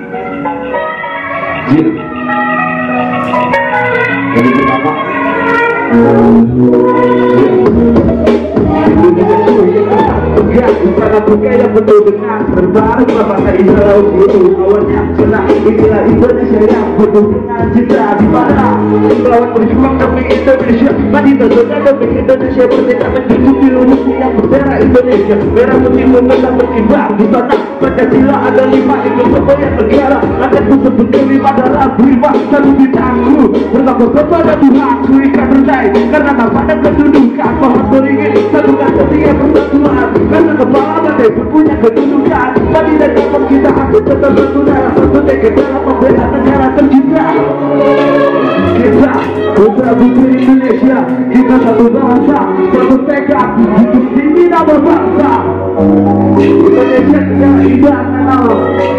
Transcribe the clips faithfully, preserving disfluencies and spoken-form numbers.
Jin. Jadi pertama Tegak, usaha bergaya penuh dengan berbaring bahasa Israel itu awalnya kena inilah Indonesia yang penuh dengan cinta di mana melawan berjuang demi Indonesia mati tersedak demi Indonesia merdeka mengikuti lulusnya yang bendera Indonesia merah putih memegang berkibar di sana Pancasila ada lima itu semuanya negara akan kusebut kelima darah lima satu bintangku bertakwa kepada Tuhanku ikan percaya karena nama dan kedudukan mohon beringin satukan setia persatuan karena kepala badai punya kedudukan tadi dan dapat kita aku tetap bersaudara satu tegak dalam membela negara tercinta kita putra putri Indonesia kita satu bahasa satu tegak hidup tinggi nama bangsa Indonesia kita indah nama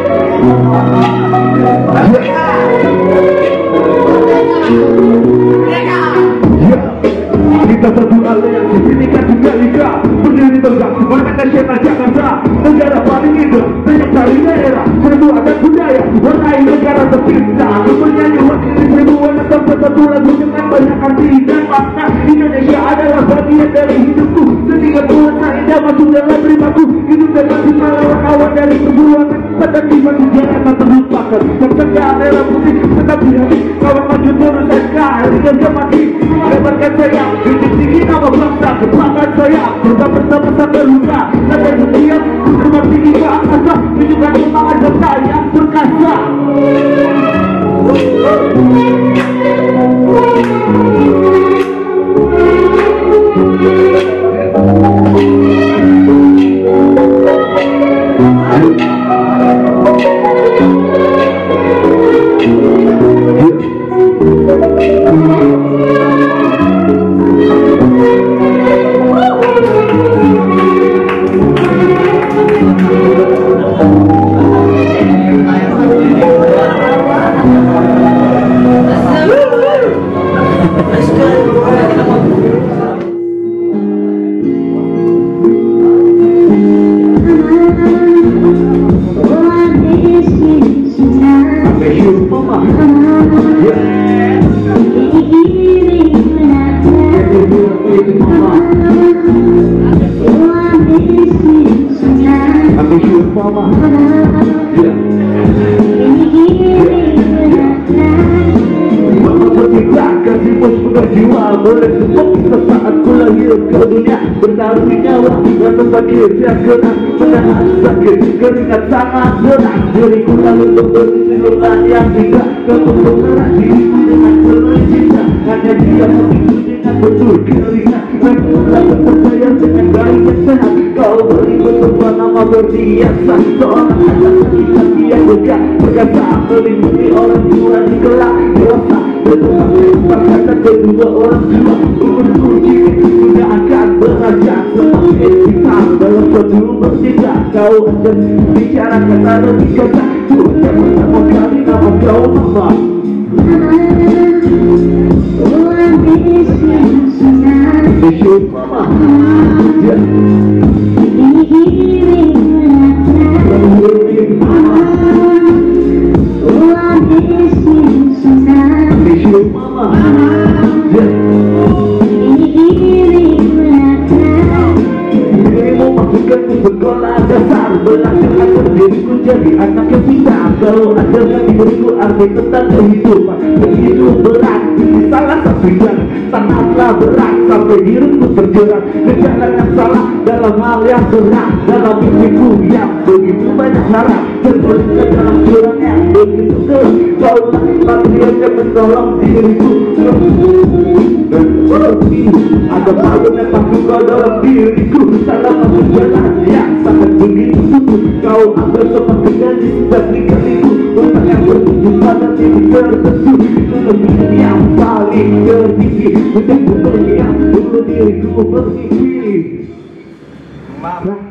kita satu aliansi Bineka Tunggal Ika berdiri tegak sebagai nasional Jakarta negara paling indah banyak dari daerah satu adat budaya warnai negara tercinta bernyanyi wakili ribuan atau satu lagu dengan banyak arti dan makna Indonesia adalah bagian dari hidupku setiap puasa indah masuk dalam rimaku hidup dan mati melawan awan dari perjuangan pada lima jalan tak terlupakan tertegak merah putih tetap di hati kawan maju turun dan kari dan mati lebarkan sayang hidup tinggi nama bangsa kebanggaan saya bersama bersama sampai luka sampai setiap bersama tinggi ke angkasa tunjukkan semangat bangsa yang perkasa boleh seperti sesaat ku lahir ke dunia bertaruh nyawa dan membakir yang kena menahan sakit keringat sangat berat diriku lalu berberdiri dengan yang tidak kebenaran diriku dengan penuh cinta hanya dia memikul dengan betul keringat dan percaya dengan baik dan sehat kau beri bersebuah nama berdiasa seorang anak kita yang dekat berkata melindungi orang tua di kelak dewasa berkata kedua orang tua umurku kini sudah akan berakhir seperti kita dalam suatu bercinta kau akan bicara kata demi kata sudah pertama kali nama kau mama Bishop mama ya sekolah dasar belajar agar diriku jadi anak yang pintar kalau ajarkan diriku arti tentang kehidupan begitu berat salah satu yang sangatlah berat sampai diriku terjerat ke jalan yang salah dalam hal yang berat dalam mimpiku yang begitu banyak harap terus ke dalam jurang yang begitu gelap kaulah manusia yang menolong diriku dan seperti ada palu yang takut dalam diriku dalam masuk jalan yang sangat begitu sungguh kau ambil seperti gaji dan dikaliku otak yang bertujuh pada titik tertentu itu lebih yang paling tertinggi untuk berlihat dulu diriku bermimpi.